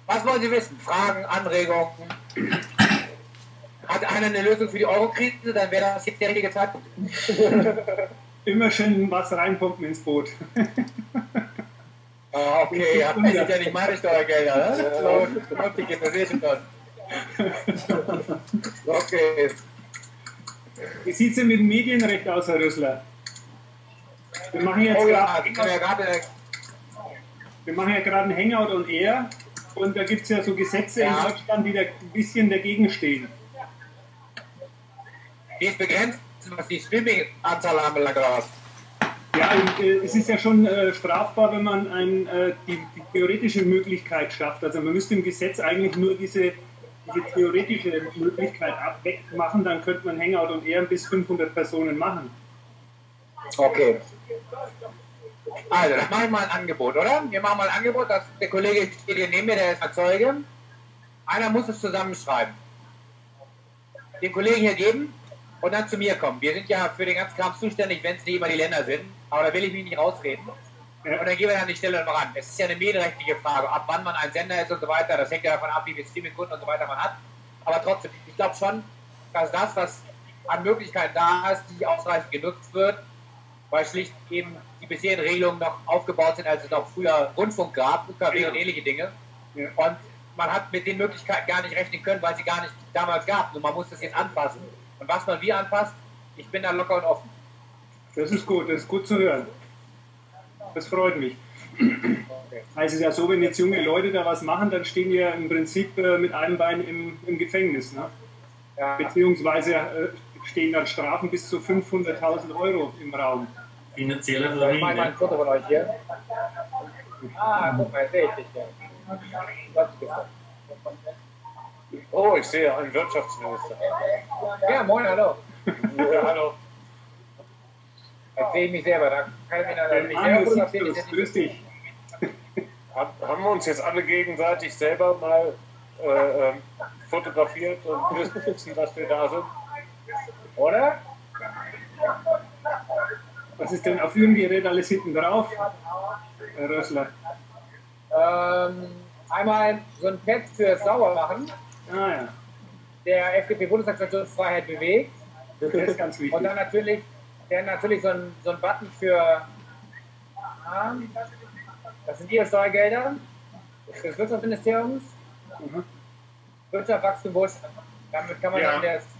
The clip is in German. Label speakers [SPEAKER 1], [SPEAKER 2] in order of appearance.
[SPEAKER 1] Was wollen Sie wissen? Fragen, Anregungen? Hat einer eine Lösung für die Eurokrise, dann wäre das jetzt der richtige Zeitpunkt.
[SPEAKER 2] Immer schön was reinpumpen ins Boot.
[SPEAKER 1] Ah, okay, ja, das sind ja nicht meine Steuergelder, ne? So, vernünftig ist das eh schon dort. Okay.
[SPEAKER 2] Wie sieht es denn mit dem Medienrecht aus, Herr Rössler? Wir machen jetzt gerade ein Hangout on Air und da gibt es ja so Gesetze in Deutschland, die da ein bisschen dagegen stehen.
[SPEAKER 1] Die ist begrenzt, was die Streaming-Anzahl anbelangt, oder was?
[SPEAKER 2] Ja, es ist ja schon strafbar, wenn man die theoretische Möglichkeit schafft. Also man müsste im Gesetz eigentlich nur diese theoretische Möglichkeit wegmachen, dann könnte man Hangout und eher bis 500 Personen machen.
[SPEAKER 1] Okay. Also, dann mache ich mal ein Angebot, oder? Wir machen mal ein Angebot, dass der Kollege steht hier neben mir, der ist Zeuge. Einer muss es zusammenschreiben. Den Kollegen hier geben und dann zu mir kommen. Wir sind ja für den ganzen Kram zuständig, wenn es nicht immer die Länder sind. Aber da will ich mich nicht rausreden. Und dann gehen wir an die Stelle mal ran. Es ist ja eine medienrechtliche Frage, ab wann man ein Sender ist und so weiter. Das hängt ja davon ab, wie viel Streaming-Kunden und so weiter man hat. Aber trotzdem, ich glaube schon, dass das, was an Möglichkeiten da ist, nicht ausreichend genutzt wird, weil schlicht eben die bisherigen Regelungen noch aufgebaut sind, als es noch früher Rundfunk gab, UKW und ähnliche Dinge. Ja. Und man hat mit den Möglichkeiten gar nicht rechnen können, weil sie gar nicht damals gab. Und man muss das jetzt anpassen. Und was man wie anpasst, ich bin da locker und offen.
[SPEAKER 2] Das ist gut zu hören. Das freut mich. Okay. Also es ist ja so, wenn jetzt junge Leute da was machen, dann stehen die ja im Prinzip mit einem Bein im Gefängnis. Ne? Ja. Beziehungsweise stehen dann Strafen bis zu 500.000 Euro im Raum.
[SPEAKER 3] Finanzielle
[SPEAKER 1] Verwirrung. Ich mache mal ein Foto von euch hier. Ah, guck mal, sehe ich dich ja.
[SPEAKER 4] Oh, ich sehe einen Wirtschaftsminister.
[SPEAKER 1] Ja, moin, hallo.
[SPEAKER 4] Ja, hallo.
[SPEAKER 1] Jetzt sehe ich mich selber. Da kann ich mich selber fotografieren.
[SPEAKER 2] Grüß dich.
[SPEAKER 4] Haben wir uns jetzt alle gegenseitig selber mal fotografiert und wissen, dass wir da sind?
[SPEAKER 1] Oder?
[SPEAKER 2] Was ist denn auf Ihrem Gerät alles hinten drauf, Herr Rössler?
[SPEAKER 1] Einmal so ein Pad für sauber machen.
[SPEAKER 2] Ah ja.
[SPEAKER 1] Der FDP-Bundestagsfraktion Freiheit bewegt.
[SPEAKER 2] Das ist ganz wichtig.
[SPEAKER 1] Und dann natürlich so ein Button für, das sind Ihre Steuergelder des Wirtschaftsministeriums. Wirtschaft, Wachstum, Wohlstand. Damit kann man dann